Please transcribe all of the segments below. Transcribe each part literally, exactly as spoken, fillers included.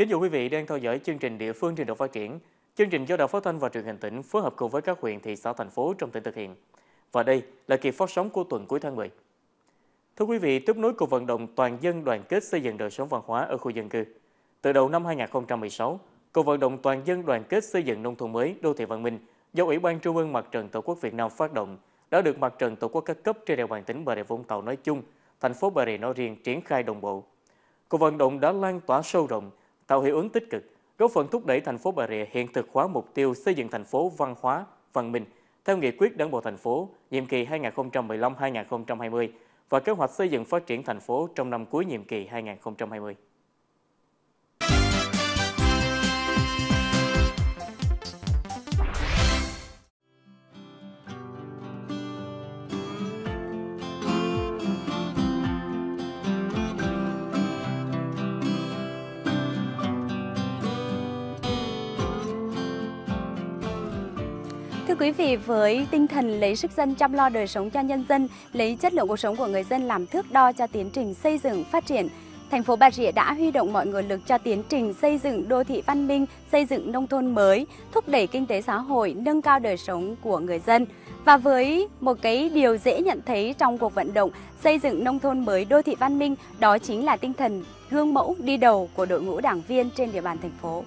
Kính chào quý vị đang theo dõi chương trình Địa phương Trình độ Phát triển. Chương trình do Đài Phát thanh và Truyền hình tỉnh phối hợp cùng với các huyện, thị xã, thành phố trong tỉnh thực hiện. Và đây là kỳ phát sóng của tuần cuối tháng mười. Thưa quý vị, tiếp nối cuộc vận động toàn dân đoàn kết xây dựng đời sống văn hóa ở khu dân cư. Từ đầu năm hai nghìn không trăm mười sáu, cuộc vận động toàn dân đoàn kết xây dựng nông thôn mới, đô thị văn minh do Ủy ban Trung ương Mặt trận Tổ quốc Việt Nam phát động đã được Mặt trận Tổ quốc các cấp trên địa bàn tỉnh Bà Rịa Vũng Tàu nói chung, thành phố Bà Rịa nói riêng triển khai đồng bộ. Cuộc vận động đã lan tỏa sâu rộng, tạo hiệu ứng tích cực, góp phần thúc đẩy thành phố Bà Rịa hiện thực hóa mục tiêu xây dựng thành phố văn hóa, văn minh theo nghị quyết Đảng bộ thành phố nhiệm kỳ hai nghìn không trăm mười lăm đến hai nghìn không trăm hai mươi và kế hoạch xây dựng phát triển thành phố trong năm cuối nhiệm kỳ hai nghìn không trăm hai mươi. Thưa quý vị, với tinh thần lấy sức dân chăm lo đời sống cho nhân dân, lấy chất lượng cuộc sống của người dân làm thước đo cho tiến trình xây dựng phát triển, thành phố Bà Rịa đã huy động mọi nguồn lực cho tiến trình xây dựng đô thị văn minh, xây dựng nông thôn mới, thúc đẩy kinh tế xã hội, nâng cao đời sống của người dân. Và với một cái điều dễ nhận thấy trong cuộc vận động xây dựng nông thôn mới, đô thị văn minh, đó chính là tinh thần gương mẫu đi đầu của đội ngũ đảng viên trên địa bàn thành phố.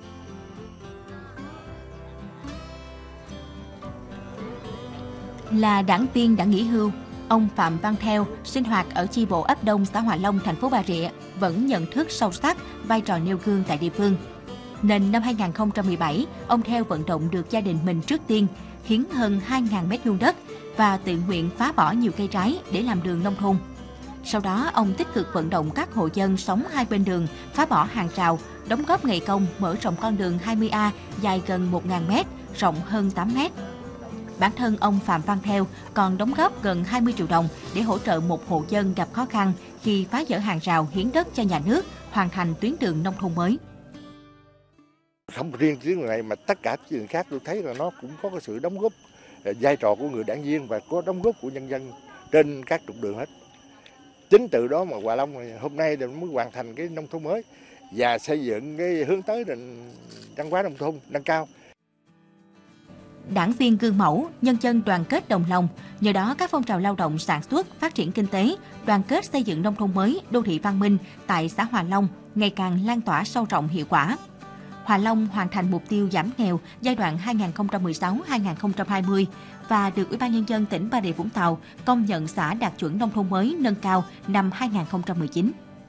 Là đảng viên đã nghỉ hưu, ông Phạm Văn Theo sinh hoạt ở chi bộ ấp Đông, xã Hòa Long, thành phố Bà Rịa vẫn nhận thức sâu sắc vai trò nêu gương tại địa phương. Nên năm hai nghìn không trăm mười bảy, ông Theo vận động được gia đình mình trước tiên hiến hơn hai nghìn mét vuông đất và tự nguyện phá bỏ nhiều cây trái để làm đường nông thôn. Sau đó, ông tích cực vận động các hộ dân sống hai bên đường phá bỏ hàng rào, đóng góp ngày công mở rộng con đường hai mươi A dài gần một nghìn mét, rộng hơn tám mét. Bản thân ông Phạm Văn Theo còn đóng góp gần hai mươi triệu đồng để hỗ trợ một hộ dân gặp khó khăn khi phá dỡ hàng rào hiến đất cho nhà nước, hoàn thành tuyến đường nông thôn mới. Không riêng tuyến này mà tất cả tuyến khác tôi thấy là nó cũng có cái sự đóng góp, vai trò của người đảng viên và có đóng góp của nhân dân trên các trục đường hết. Chính từ đó mà Hòa Long hôm nay mới hoàn thành cái nông thôn mới và xây dựng cái hướng tới văn hóa nông thôn nâng cao. Đảng viên gương mẫu, nhân dân đoàn kết đồng lòng, nhờ đó các phong trào lao động sản xuất, phát triển kinh tế, đoàn kết xây dựng nông thôn mới, đô thị văn minh tại xã Hòa Long ngày càng lan tỏa sâu rộng hiệu quả. Hòa Long hoàn thành mục tiêu giảm nghèo giai đoạn hai nghìn không trăm mười sáu đến hai nghìn không trăm hai mươi và được Ủy ban Nhân dân tỉnh Bà Rịa Vũng Tàu công nhận xã đạt chuẩn nông thôn mới nâng cao năm hai nghìn không trăm mười chín.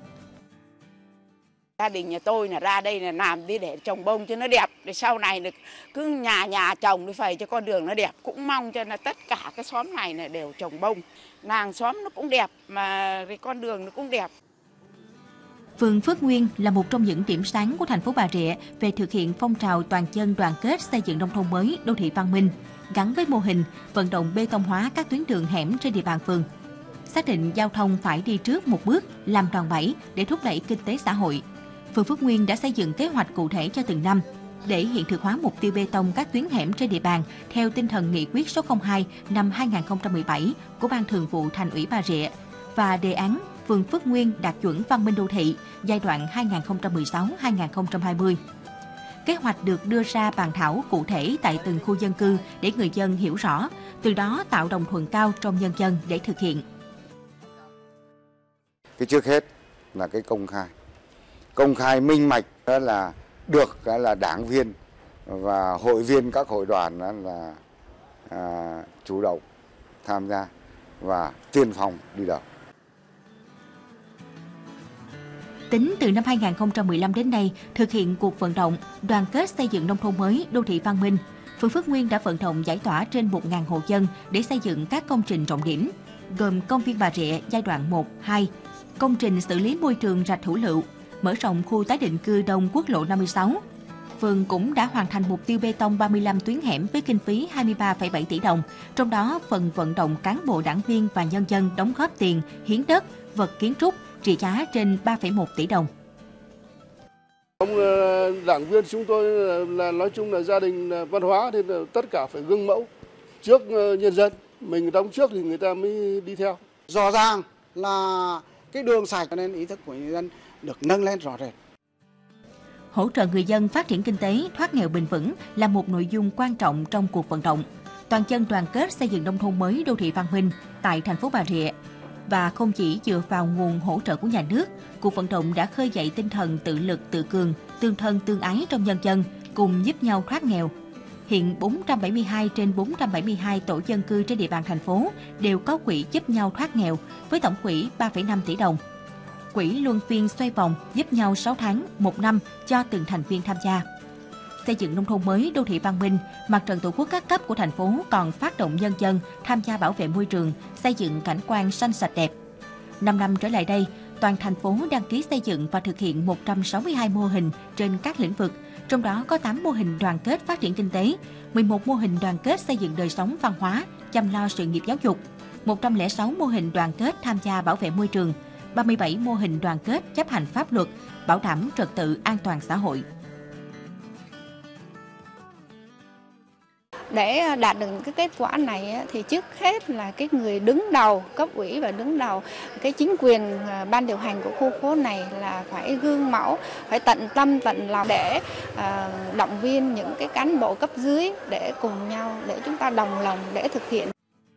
Gia đình nhà tôi là ra đây là làm đi để trồng bông cho nó đẹp, để sau này được cứ nhà nhà trồng đi phải cho con đường nó đẹp. Cũng mong cho là tất cả cái xóm này là đều trồng bông, làng xóm nó cũng đẹp mà cái con đường nó cũng đẹp. Phường Phước Nguyên là một trong những điểm sáng của thành phố Bà Rịa về thực hiện phong trào toàn dân đoàn kết xây dựng nông thôn mới, đô thị văn minh, gắn với mô hình vận động bê tông hóa các tuyến đường hẻm trên địa bàn phường. Xác định giao thông phải đi trước một bước, làm đòn bẩy để thúc đẩy kinh tế xã hội. Phường Phước Nguyên đã xây dựng kế hoạch cụ thể cho từng năm để hiện thực hóa mục tiêu bê tông các tuyến hẻm trên địa bàn theo tinh thần nghị quyết số không hai năm hai nghìn không trăm mười bảy của Ban Thường vụ Thành ủy Bà Rịa và đề án phường Phước Nguyên đạt chuẩn văn minh đô thị giai đoạn hai nghìn không trăm mười sáu đến hai nghìn không trăm hai mươi. Kế hoạch được đưa ra bàn thảo cụ thể tại từng khu dân cư để người dân hiểu rõ, từ đó tạo đồng thuận cao trong nhân dân để thực hiện. Cái trước hết là cái công khai. Công khai minh mạch đó là được đó là đảng viên và hội viên các hội đoàn đó là à, chủ động tham gia và tiên phong đi đầu. Tính từ năm hai nghìn không trăm mười lăm đến nay, thực hiện cuộc vận động đoàn kết xây dựng nông thôn mới, đô thị văn minh, phường Phước Nguyên đã vận động giải tỏa trên một nghìn hộ dân để xây dựng các công trình trọng điểm, gồm công viên Bà Rịa giai đoạn một, hai, công trình xử lý môi trường rạch Hữu Lựu, mở rộng khu tái định cư Đông Quốc lộ năm mươi sáu. Phường cũng đã hoàn thành mục tiêu bê tông ba mươi lăm tuyến hẻm với kinh phí hai mươi ba phẩy bảy tỷ đồng, trong đó phần vận động cán bộ đảng viên và nhân dân đóng góp tiền, hiến đất, vật kiến trúc trị giá trên ba phẩy một tỷ đồng. Ông đảng viên chúng tôi là nói chung là gia đình văn hóa thì tất cả phải gương mẫu trước nhân dân, mình đóng trước thì người ta mới đi theo. Rõ ràng là cái đường sạch nên ý thức của nhân dân được nâng lên rõ rệt. Hỗ trợ người dân phát triển kinh tế, thoát nghèo bền vững là một nội dung quan trọng trong cuộc vận động toàn dân đoàn kết xây dựng nông thôn mới đô thị văn minh tại thành phố Bà Rịa. Và không chỉ dựa vào nguồn hỗ trợ của nhà nước, cuộc vận động đã khơi dậy tinh thần tự lực tự cường, tương thân tương ái trong nhân dân, cùng giúp nhau thoát nghèo. Hiện bốn trăm bảy mươi hai trên bốn trăm bảy mươi hai tổ dân cư trên địa bàn thành phố đều có quỹ giúp nhau thoát nghèo với tổng quỹ ba phẩy năm tỷ đồng. Quỹ luân phiên xoay vòng giúp nhau sáu tháng, một năm cho từng thành viên tham gia. Xây dựng nông thôn mới đô thị văn minh, Mặt trận Tổ quốc các cấp của thành phố còn phát động nhân dân tham gia bảo vệ môi trường, xây dựng cảnh quan xanh sạch đẹp. Năm năm trở lại đây, toàn thành phố đăng ký xây dựng và thực hiện một trăm sáu mươi hai mô hình trên các lĩnh vực, trong đó có tám mô hình đoàn kết phát triển kinh tế, mười một mô hình đoàn kết xây dựng đời sống văn hóa, chăm lo sự nghiệp giáo dục, một trăm lẻ sáu mô hình đoàn kết tham gia bảo vệ môi trường, ba mươi bảy mô hình đoàn kết chấp hành pháp luật, bảo đảm trật tự an toàn xã hội. Để đạt được cái kết quả này thì trước hết là cái người đứng đầu, cấp ủy và đứng đầu cái chính quyền ban điều hành của khu phố này là phải gương mẫu, phải tận tâm tận lòng để uh, động viên những cái cán bộ cấp dưới để cùng nhau, để chúng ta đồng lòng để thực hiện.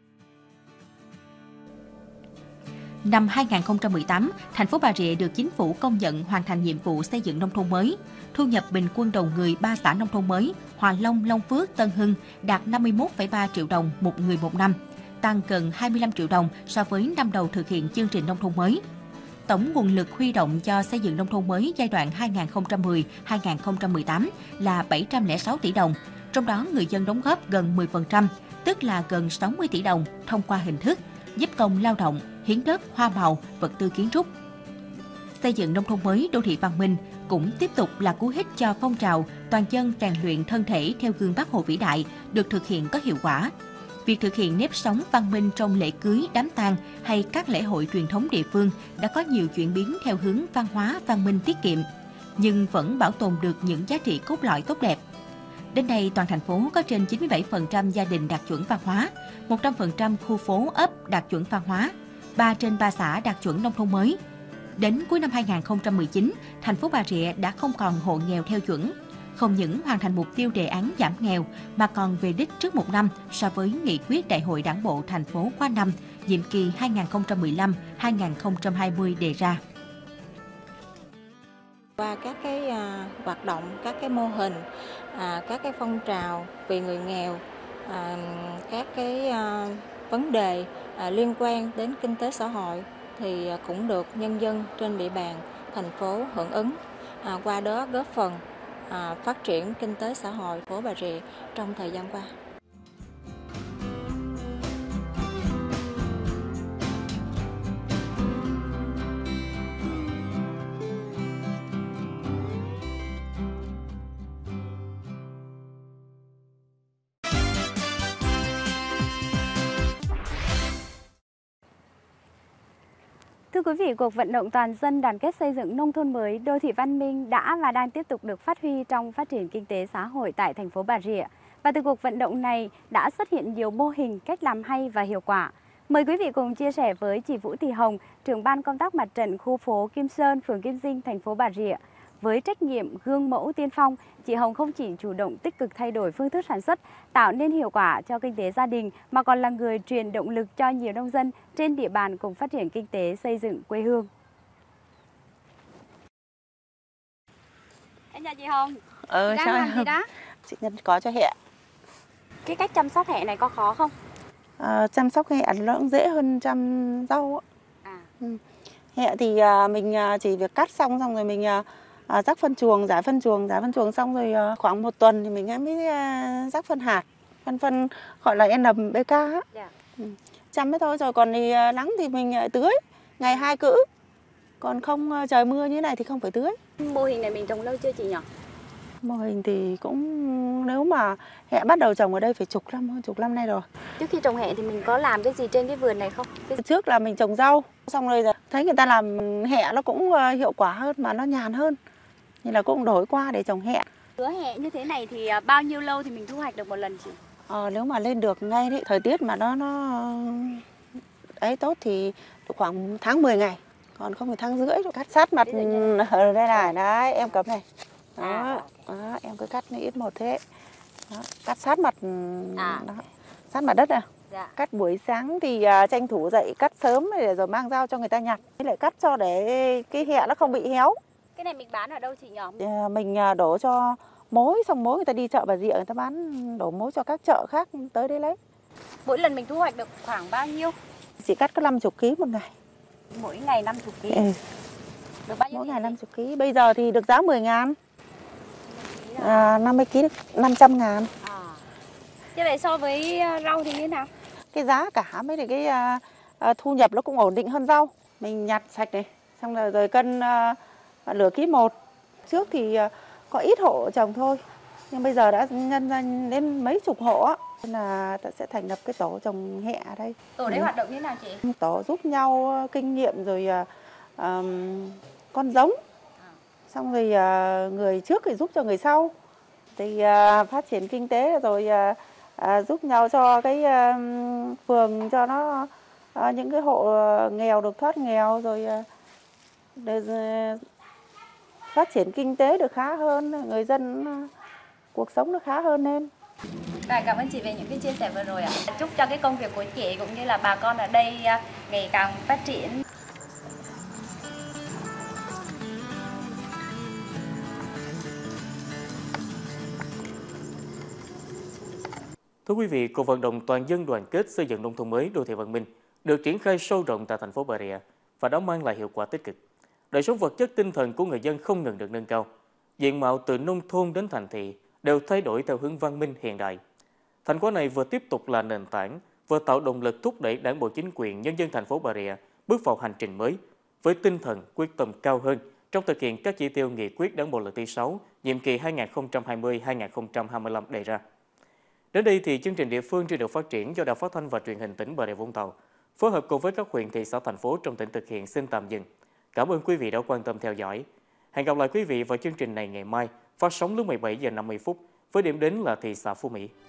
Năm hai nghìn không trăm mười tám, thành phố Bà Rịa được chính phủ công nhận hoàn thành nhiệm vụ xây dựng nông thôn mới. Thu nhập bình quân đầu người ba xã nông thôn mới, Hòa Long, Long Phước, Tân Hưng đạt năm mươi mốt phẩy ba triệu đồng một người một năm, tăng gần hai mươi lăm triệu đồng so với năm đầu thực hiện chương trình nông thôn mới. Tổng nguồn lực huy động cho xây dựng nông thôn mới giai đoạn hai nghìn không trăm mười đến hai nghìn không trăm mười tám là bảy trăm lẻ sáu tỷ đồng, trong đó người dân đóng góp gần mười phần trăm, tức là gần sáu mươi tỷ đồng thông qua hình thức giúp công lao động, hiến đất, hoa màu, vật tư kiến trúc. Xây dựng nông thôn mới đô thị văn minh cũng tiếp tục là cú hích cho phong trào toàn dân rèn luyện thân thể theo gương Bác Hồ vĩ đại được thực hiện có hiệu quả. Việc thực hiện nếp sống văn minh trong lễ cưới, đám tang hay các lễ hội truyền thống địa phương đã có nhiều chuyển biến theo hướng văn hóa, văn minh tiết kiệm, nhưng vẫn bảo tồn được những giá trị cốt lõi tốt đẹp. Đến nay, toàn thành phố có trên chín mươi bảy phần trăm gia đình đạt chuẩn văn hóa, một trăm phần trăm khu phố ấp đạt chuẩn văn hóa, ba trên ba xã đạt chuẩn nông thôn mới. Đến cuối năm hai nghìn không trăm mười chín, thành phố Bà Rịa đã không còn hộ nghèo theo chuẩn. Không những hoàn thành mục tiêu đề án giảm nghèo mà còn về đích trước một năm so với nghị quyết Đại hội Đảng bộ thành phố khóa năm, nhiệm kỳ hai nghìn không trăm mười lăm đến hai nghìn không trăm hai mươi đề ra. Qua các cái uh, hoạt động, các cái mô hình, uh, các cái phong trào vì người nghèo, uh, các cái uh, vấn đề uh, liên quan đến kinh tế xã hội thì uh, cũng được nhân dân trên địa bàn thành phố hưởng ứng. Uh, qua đó góp phần uh, phát triển kinh tế xã hội của Bà Rịa trong thời gian qua. Thưa quý vị, cuộc vận động toàn dân đoàn kết xây dựng nông thôn mới đô thị văn minh đã và đang tiếp tục được phát huy trong phát triển kinh tế xã hội tại thành phố Bà Rịa. Và từ cuộc vận động này đã xuất hiện nhiều mô hình, cách làm hay và hiệu quả. Mời quý vị cùng chia sẻ với chị Vũ Thị Hồng, trưởng ban công tác mặt trận khu phố Kim Sơn, phường Kim Dinh, thành phố Bà Rịa. Với trách nhiệm gương mẫu tiên phong, chị Hồng không chỉ chủ động tích cực thay đổi phương thức sản xuất, tạo nên hiệu quả cho kinh tế gia đình, mà còn là người truyền động lực cho nhiều nông dân trên địa bàn cùng phát triển kinh tế, xây dựng quê hương. Em chào chị Hồng. Ờ, đang sao làm gì đó? Chị Nhân có cho hẹ. Cái cách chăm sóc hẹ này có khó không? À, chăm sóc hẹ nó cũng dễ hơn chăm rau. À. Ừ. Hẹ thì à, mình à, chỉ việc cắt xong xong rồi mình à, à, rắc phân chuồng, rải phân chuồng, rải phân chuồng xong rồi à, khoảng một tuần thì mình mới à, rắc phân hạt, phân phân gọi là en pê ca á. Yeah. Ừ. Chăm thế thôi, rồi còn thì à, nắng thì mình à, tưới ngày hai cữ, còn không à, trời mưa như thế này thì không phải tưới. Mô hình này mình trồng lâu chưa chị nhỉ? Mô hình thì cũng nếu mà hẹ bắt đầu trồng ở đây phải chục năm hơn chục năm nay rồi. Trước khi trồng hẹ thì mình có làm cái gì trên cái vườn này không? Cái... Trước là mình trồng rau, xong rồi thấy người ta làm hẹ nó cũng hiệu quả hơn mà nó nhàn hơn, nên là cũng đổi qua để trồng hẹ. Lứa hẹ như thế này thì bao nhiêu lâu thì mình thu hoạch được một lần chị? Ờ, nếu mà lên được ngay đấy, thời tiết mà nó nó ấy tốt thì khoảng tháng mười ngày, còn không thì tháng rưỡi rồi. Cắt sát mặt ở đây này, đấy em cầm này. Đó, đó, em cứ cắt ít một thế. Đó, cắt sát mặt À. đó, sát mặt đất à. Dạ. Cắt buổi sáng thì uh, tranh thủ dậy cắt sớm để rồi mang dao cho người ta nhặt. Với lại cắt cho để cái hẹ nó không bị héo. Cái này mình bán ở đâu chị nhỏ? Uh, mình uh, đổ cho mối, xong mối người ta đi chợ Bà Rịa người ta bán, đổ mối cho các chợ khác tới đấy lấy. Mỗi lần mình thu hoạch được khoảng bao nhiêu? Chỉ cắt có năm mươi ki lô một ngày. Mỗi ngày năm mươi ki lô. Ừ. Được bao nhiêu? Mỗi ngày năm mươi ki lô. Bây giờ thì được giá mười ngàn. À, năm mươi ki lô năm trăm ngàn. À. Thế vậy so với rau thì như thế nào? Cái giá cả với cái uh, uh, thu nhập nó cũng ổn định hơn rau. Mình nhặt sạch này, xong rồi rồi cân uh, lửa ký một. Trước thì uh, có ít hộ trồng thôi, nhưng bây giờ đã nhân ra đến mấy chục hộ á, nên là ta sẽ thành lập cái tổ trồng hẹ ở đây. Tổ đấy ừ. hoạt động như thế nào chị? Tổ giúp nhau kinh nghiệm rồi uh, um, con giống, xong rồi uh, người trước thì giúp cho người sau, thì uh, phát triển kinh tế rồi uh, uh, giúp nhau cho cái uh, phường cho nó uh, những cái hộ nghèo được thoát nghèo, rồi uh, để, uh, phát triển kinh tế được khá hơn, người dân uh, cuộc sống nó khá hơn lên. Và cảm ơn chị về những cái chia sẻ vừa rồi ạ. Chúc cho cái công việc của chị cũng như là bà con ở đây uh, ngày càng phát triển. Thưa quý vị, cuộc vận động toàn dân đoàn kết xây dựng nông thôn mới đô thị văn minh được triển khai sâu rộng tại thành phố Bà Rịa và đã mang lại hiệu quả tích cực. Đời sống vật chất tinh thần của người dân không ngừng được nâng cao. Diện mạo từ nông thôn đến thành thị đều thay đổi theo hướng văn minh hiện đại. Thành quả này vừa tiếp tục là nền tảng, vừa tạo động lực thúc đẩy Đảng bộ chính quyền nhân dân thành phố Bà Rịa bước vào hành trình mới với tinh thần quyết tâm cao hơn trong thực hiện các chỉ tiêu nghị quyết Đảng bộ lần thứ sáu nhiệm kỳ hai nghìn không trăm hai mươi đến hai nghìn không trăm hai mươi lăm đề ra. Đến đây thì chương trình địa phương chưa được phát triển do Đài Phát thanh và Truyền hình tỉnh Bà Rịa Vũng Tàu phối hợp cùng với các huyện, thị xã, thành phố trong tỉnh thực hiện xin tạm dừng. Cảm ơn quý vị đã quan tâm theo dõi. Hẹn gặp lại quý vị vào chương trình này ngày mai phát sóng lúc mười bảy giờ năm mươi phút với điểm đến là thị xã Phú Mỹ.